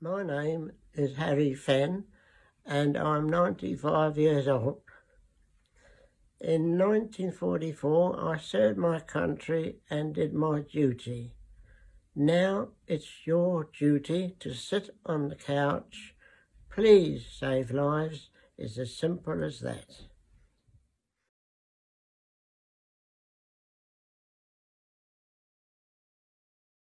My name is Harry Fenn and I'm 95 years old. In 1944 I served my country and did my duty. Now it's your duty to sit on the couch. Please save lives. It's as simple as that.